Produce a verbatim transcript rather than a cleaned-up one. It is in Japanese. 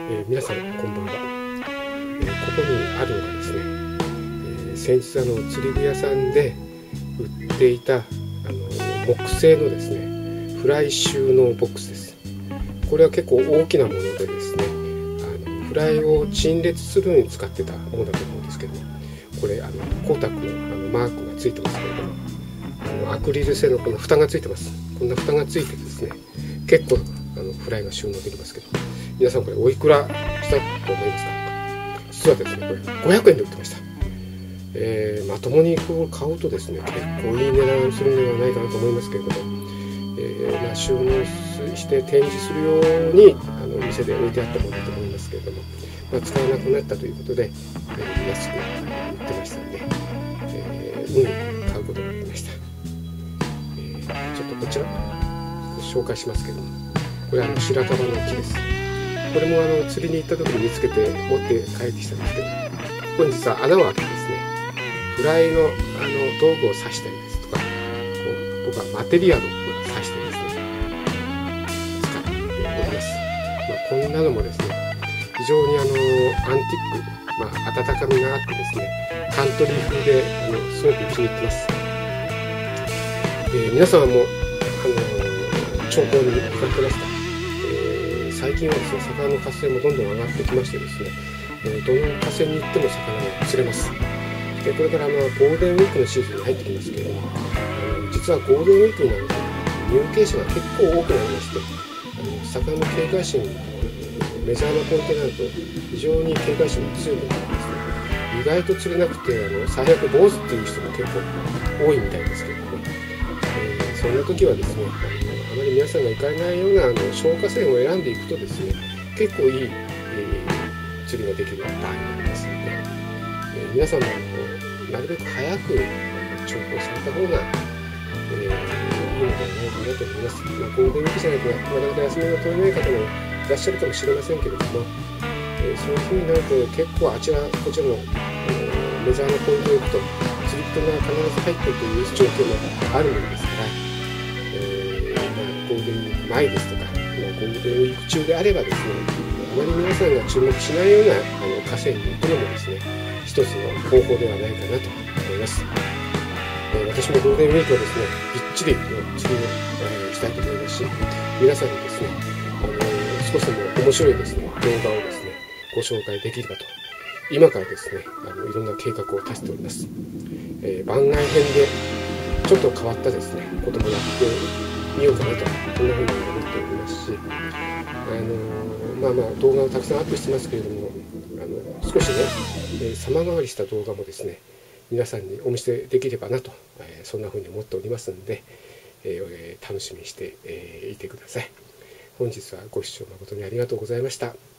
えー、皆さんこんばんは。えー、ここにあるのがですね、えー、先日あの釣り具屋さんで売っていたあの木製のですねフライ収納ボックスです。これは結構大きなものでですね、あのフライを陳列するのに使ってたものだと思うんですけども、これあの光沢のあのマークがついてますけれども、あのアクリル製のこの蓋がついてます。こんな蓋がついてですね、結構あのフライが収納できますけど、皆さんこれおいくらしたと思いますか？実はですね、これごひゃくえんで売ってました。えー、まともにこう買うとですね、結構いい値段するのではないかなと思いますけれども、えーまあ、収納して展示するようにあの店で置いてあったものだと思いますけれども、まあ、使えなくなったということで、えー、安く売ってましたので、えー、運よく買うことができました。えー、ちょっとこちら紹介しますけれども、これはあの白樺の木です。これもあの釣りに行った時に見つけて持って帰ってきたんですけど、ここに実は穴を開けてですね、フライのあの道具を刺したりですとか、こう僕はマテリアルを刺してですね、使っております。まあ、こんなのもですね、非常にあのアンティック、まあ、温かみがあってですね、カントリー風であのすごく気に入ってます。えー、皆様もあの兆候に見かけてますか？最近はですね、魚の活性もどんどん上がってきましてですね、えー、どの河川に行っても魚が釣れます。でこれからあのゴールデンウィークのシーズンに入ってきますけれども、あの実はゴールデンウィークになると入渓者が結構多くなりまして、あの魚の警戒心、メジャーなポイントになると非常に警戒心が強くなりますね。意外と釣れなくてあの最悪坊主っていう人も結構多いみたいですけれども、えー、そんな時はですね、あまり皆さんが行かれないようなあの消火栓を選んでいくとですね、結構いい、えー、釣りができる場合になりますので、えー、皆さんもなるべく早く調校された方が、えー、いいのではないかなと思います。まあ、ゴールデンウィークじゃないとなかなか休みが取れない方もいらっしゃるかもしれませんけれども、えー、そういう日になると結構あちらこちらの、えー、メジャーなポイントに行くと釣り人が必ず入っているという状況もあるものですから、ゴールデンウィーク前ですとか、ゴールデンウィーク中であればですね、あまり皆さんが注目しないようなあの河川に行くのもですね、一つの方法ではないかなと思います。えー、私もゴールデンウィークはですね、びっちり釣りを、えー、したいと思いますし、皆さんにですね、あのー、少しでも面白いですね、動画をですね、ご紹介できればと、今からですね、あのいろんな計画を立てております。えー、番外編でちょっと変わったですね、こともやってみようかなと、こんなふうに思っておりますし、あのまあまあ動画をたくさんアップしてますけれども、あの少しね、えー、様変わりした動画もですね、皆さんにお見せできればなと、えー、そんなふうに思っておりますので、えー、楽しみにして、えー、いてください。本日はご視聴誠にありがとうございました。